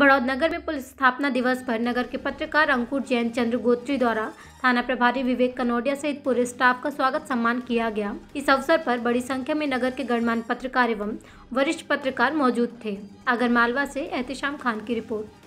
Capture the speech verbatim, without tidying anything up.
हड़ौद नगर में पुलिस स्थापना दिवस पर नगर के पत्रकार अंकुर जैन चंद्र गोत्री द्वारा थाना प्रभारी विवेक कनौडिया सहित पूरे स्टाफ का स्वागत सम्मान किया गया। इस अवसर पर बड़ी संख्या में नगर के गणमान्य पत्रकार एवं वरिष्ठ पत्रकार मौजूद थे। आगरमालवा से एहतिशाम खान की रिपोर्ट।